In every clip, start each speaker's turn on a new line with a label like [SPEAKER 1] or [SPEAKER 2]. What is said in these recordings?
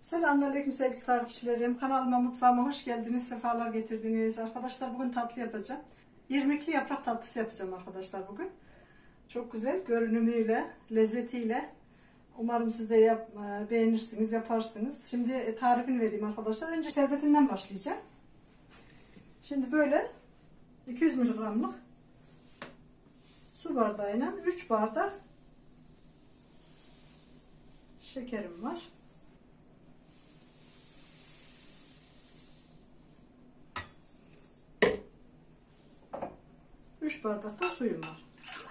[SPEAKER 1] Selamünaleyküm sevgili takipçilerim. Kanalıma, mutfağıma hoş geldiniz, sefalar getirdiniz. Arkadaşlar bugün tatlı yapacağım. İrmikli yaprak tatlısı yapacağım arkadaşlar bugün. Çok güzel görünümüyle, lezzetiyle. Umarım siz de beğenirsiniz, yaparsınız. Şimdi tarifini vereyim arkadaşlar. Önce şerbetinden başlayacağım. Şimdi böyle 200 mg'lık su bardağıyla 3 bardak şekerim var. 3 bardak da suyum var.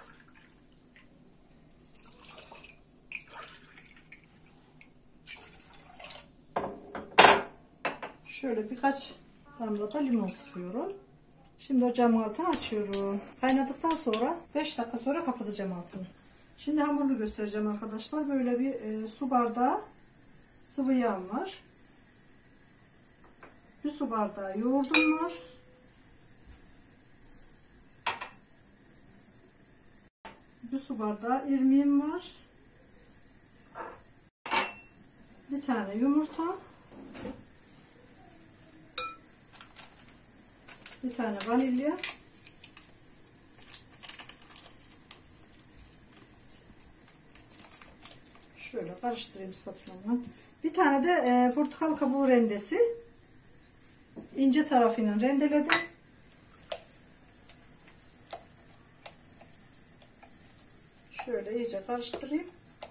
[SPEAKER 1] Şöyle birkaç damla da limon sıkıyorum. Şimdi ocağımın altını açıyorum. Kaynadıktan sonra 5 dakika sonra kapatacağım altını. Şimdi hamurunu göstereceğim arkadaşlar. Böyle bir su bardağı sıvı yağım var. Bir su bardağı yoğurdum var. Bir su bardağı irmiğim var. Bir tane yumurta. Bir tane vanilya. Şöyle karıştırayım spatulamla. Bir tane de portakal kabuğu rendesi. İnce tarafıyla rendeledim. Şöyle iyice karıştırayım.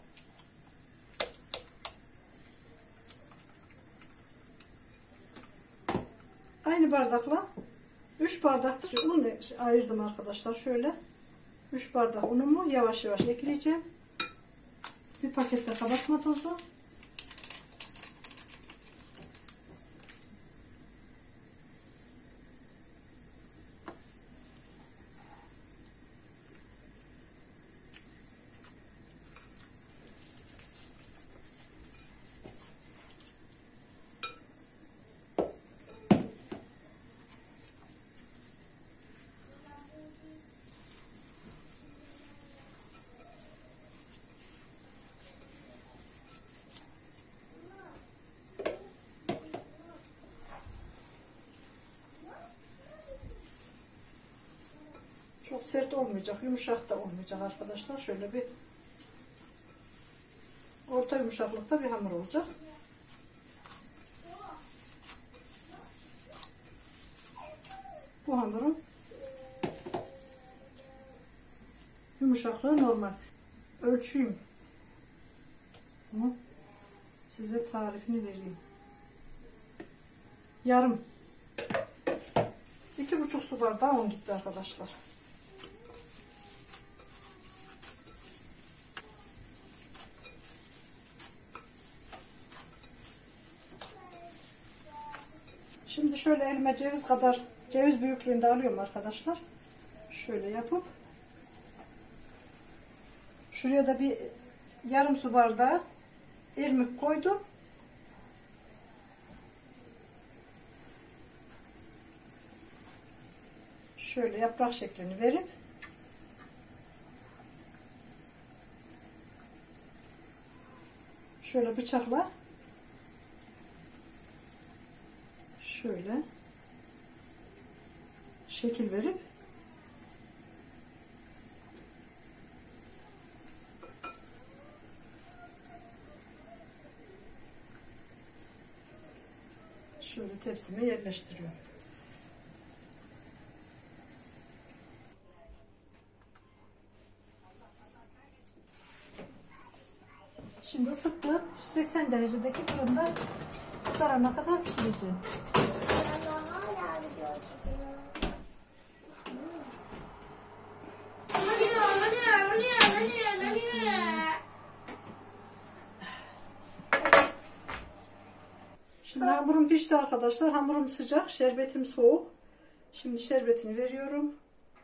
[SPEAKER 1] Aynı bardakla 3 bardak un ayırdım arkadaşlar. Şöyle 3 bardak unumu yavaş yavaş ekleyeceğim. Bir pakette kabartma tozu. Çok sert olmayacak, yumuşak da olmayacak arkadaşlar. Şöyle bir orta yumuşaklıkta bir hamur olacak. Bu hamurun yumuşaklığı normal. Ölçüyüm. Bunu size tarifini vereyim. Yarım. 2,5 su bardağı un gitti arkadaşlar. Şimdi şöyle elime ceviz kadar, ceviz büyüklüğünde alıyorum arkadaşlar. Şöyle yapıp şuraya da bir yarım su bardağı irmik koydum. Şöyle yaprak şeklini verip şöyle bıçakla şöyle şekil verip şöyle tepsime yerleştiriyorum. Şimdi ısıttığım 180 derecedeki fırında kızarana kadar pişireceğim. Şimdi hamurum pişti arkadaşlar. Hamurum sıcak, şerbetim soğuk. Şimdi şerbetini veriyorum.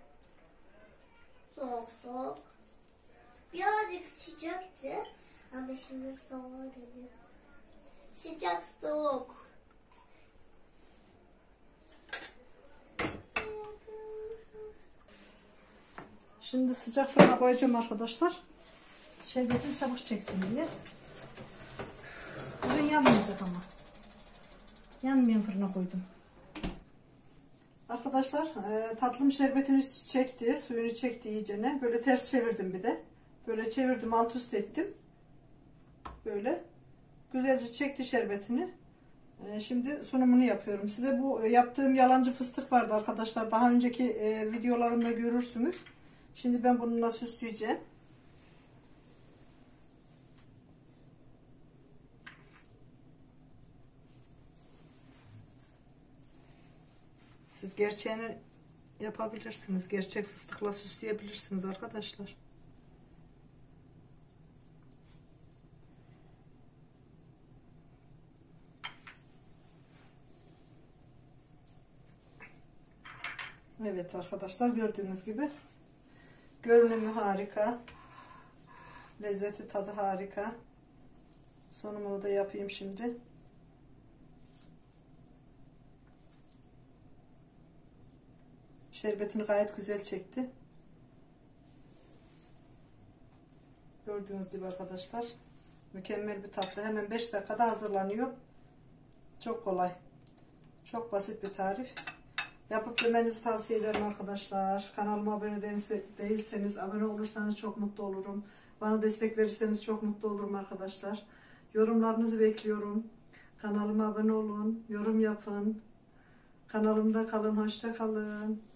[SPEAKER 2] Soğuk soğuk. Birazcık sıcaktı ama şimdi soğuk geliyor. Sıcak soğuk.
[SPEAKER 1] Şimdi sıcak fırına koyacağım arkadaşlar. Şerbetim çabuk çeksin diye. Bugün yanmayacak ama. Yanmayan fırına koydum. Arkadaşlar tatlım şerbetini çekti. Suyunu çekti iyicene. Böyle ters çevirdim bir de. Böyle çevirdim, alt üst ettim. Böyle. Güzelce çekti şerbetini. Şimdi sunumunu yapıyorum. Size bu yaptığım yalancı fıstık vardı arkadaşlar. Daha önceki videolarımda görürsünüz. Şimdi ben bununla süsleyeceğim. Siz gerçeğini yapabilirsiniz. Gerçek fıstıkla süsleyebilirsiniz arkadaşlar. Evet arkadaşlar, gördüğünüz gibi görünümü harika. Lezzeti, tadı harika. Sunumunu da yapayım şimdi. Şerbetini gayet güzel çekti. Gördüğünüz gibi arkadaşlar. Mükemmel bir tatlı. Hemen 5 dakikada hazırlanıyor. Çok kolay. Çok basit bir tarif. Yapıp yemenizi tavsiye ederim arkadaşlar. Kanalıma abone değilseniz, abone olursanız çok mutlu olurum. Bana destek verirseniz çok mutlu olurum arkadaşlar. Yorumlarınızı bekliyorum. Kanalıma abone olun. Yorum yapın. Kanalımda kalın. Hoşça kalın.